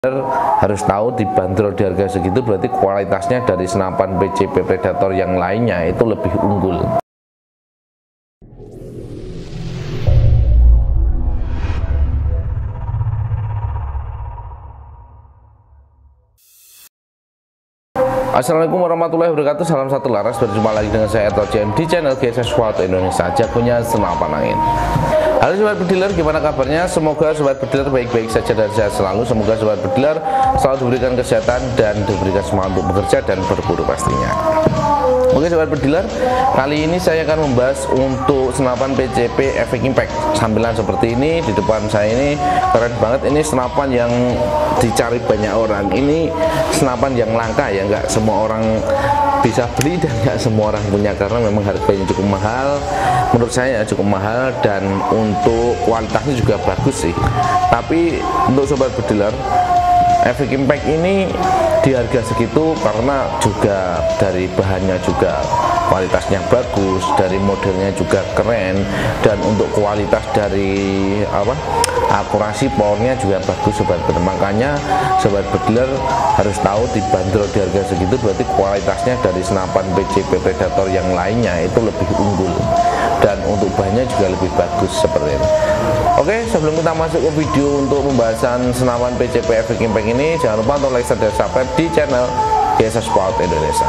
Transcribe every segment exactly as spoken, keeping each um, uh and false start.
Harus tahu dibanderol di harga segitu berarti kualitasnya dari senapan P C P Predator yang lainnya itu lebih unggul. Assalamualaikum warahmatullahi wabarakatuh. Salam satu laras. Berjumpa lagi dengan saya Eto Jen di channel G S S Squad Indonesia, jagonya senapan angin. Halo sobat bediler, gimana kabarnya? Semoga sobat bediler baik-baik saja dan sehat selalu. Semoga sobat bediler selalu diberikan kesehatan dan diberikan semangat untuk bekerja dan berburu pastinya. Oke sobat bediler, kali ini saya akan membahas untuk senapan P C P Efek Impact. Sambilan seperti ini di depan saya ini keren banget. Ini senapan yang dicari banyak orang. Ini senapan yang langka ya, nggak semua orang bisa beli dan nggak semua orang punya karena memang harganya cukup mahal. Menurut saya cukup mahal dan untuk kualitasnya juga bagus sih. Tapi untuk sobat bediler, Efek Impact ini di harga segitu karena juga dari bahannya juga kualitasnya bagus, dari modelnya juga keren, dan untuk kualitas dari apa akurasi powernya juga bagus sobat bediler. Makanya sobat bediler harus tahu dibanderol di harga segitu berarti kualitasnya dari senapan P C P Predator yang lainnya itu lebih unggul dan untuk bahannya juga lebih bagus seperti itu. Oke, sebelum kita masuk ke video untuk pembahasan senapan P C P Efek Impact ini, jangan lupa untuk like, share, dan subscribe di channel G S S Squad Indonesia.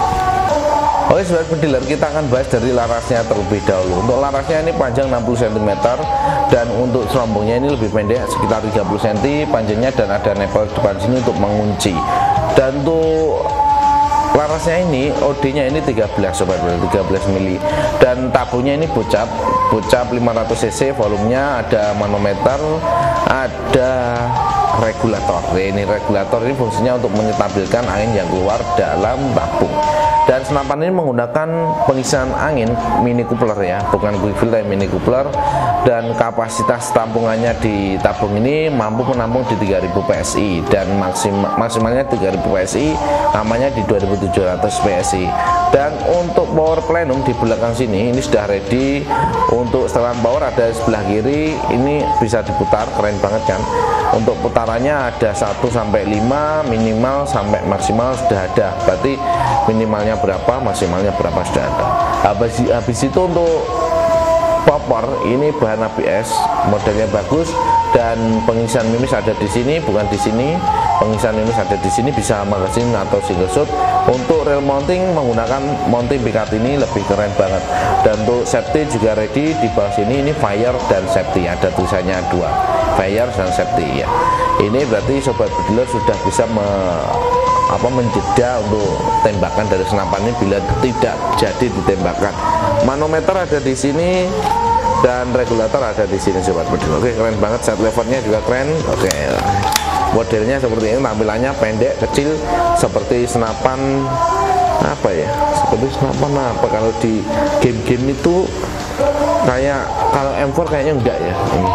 Oke sobat bediler, kita akan bahas dari larasnya terlebih dahulu. Untuk larasnya ini panjang enam puluh sentimeter dan untuk serombongnya ini lebih pendek sekitar tiga puluh sentimeter panjangnya, dan ada nepel depan sini untuk mengunci. Dan untuk larasnya ini O D-nya ini tiga belas sobat bediler, tiga belas mili, dan tabungnya ini bocap bocap lima ratus cc, volumenya ada manometer, ada regulator. Nah, ini regulator ini fungsinya untuk menstabilkan angin yang keluar dalam tabung. Dan senapan ini menggunakan pengisian angin mini coupler ya, bukan quick fill tapi mini coupler, dan kapasitas tampungannya di tabung ini mampu menampung di tiga ribu P S I dan maksimal maksimalnya tiga ribu P S I, namanya di dua ribu tujuh ratus P S I. Dan untuk power plenum di belakang sini ini sudah ready. Untuk setelan power ada di sebelah kiri, ini bisa diputar, keren banget kan. Untuk putarannya ada satu sampai lima, minimal sampai maksimal sudah ada. Berarti minimalnya berapa, maksimalnya berapa sudah ada. Habis, habis itu untuk popor ini bahan A B S, modelnya bagus, dan pengisian mimis ada di sini, bukan di sini. Pengisian mimis ada di sini, bisa magazine atau single shot. Untuk rail mounting menggunakan mounting pikat ini lebih keren banget. Dan untuk safety juga ready di bawah sini, ini fire dan safety, ada tulisannya dua, fire dan safety ya. Ini berarti sobat bediler sudah bisa me apa menjeda untuk tembakan dari senapan ini bila tidak jadi ditembakkan. Manometer ada di sini dan regulator ada di sini sobat bediler. Oke, keren banget, set levelnya juga keren. Oke, modelnya seperti ini, tampilannya pendek kecil seperti senapan apa ya, seperti senapan apa kalau di game-game itu kayak, kalau M empat kayaknya enggak ya. Ini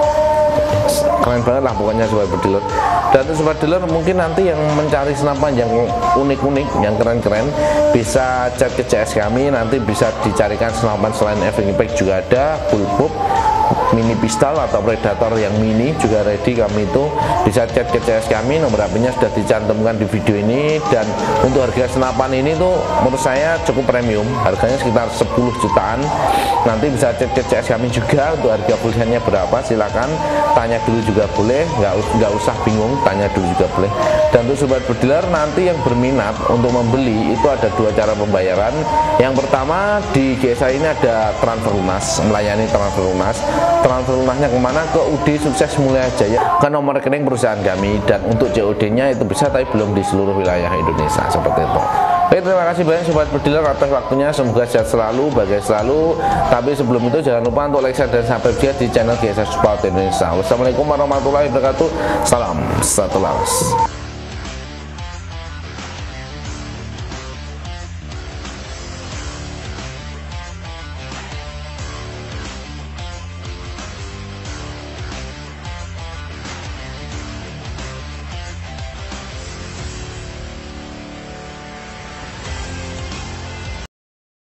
keren banget lah pokoknya sobat bediler. Dan untuk sobat bediler mungkin nanti yang mencari senapan yang unik-unik, yang keren-keren, bisa chat ke C S kami, nanti bisa dicarikan senapan selain Efek Impact juga ada bullpup, mini pistol atau predator yang mini juga ready. Kami itu bisa chat ke C S kami, nomor H P-nya sudah dicantumkan di video ini. Dan untuk harga senapan ini tuh menurut saya cukup premium, harganya sekitar sepuluh jutaan. Nanti bisa chat ke C S kami juga untuk harga fullnya berapa, silakan tanya dulu juga boleh, nggak nggak usah bingung, tanya dulu juga boleh. Dan untuk sobat bediler nanti yang berminat untuk membeli itu ada dua cara pembayaran. Yang pertama, di G S A ini ada transfer lunas, melayani transfer lunas. Transfer lunasnya kemana? Ke U D Sukses Mulia Jaya, ke nomor rekening perusahaan kami. Dan untuk C O D-nya itu bisa, tapi belum di seluruh wilayah Indonesia seperti itu. Oke, terima kasih banyak sobat bediler atas waktunya, semoga sehat selalu, bahagia selalu. Tapi sebelum itu jangan lupa untuk like, share, dan subscribe juga di channel G S S Squad Indonesia. Wassalamualaikum warahmatullahi wabarakatuh. Salam satu laras.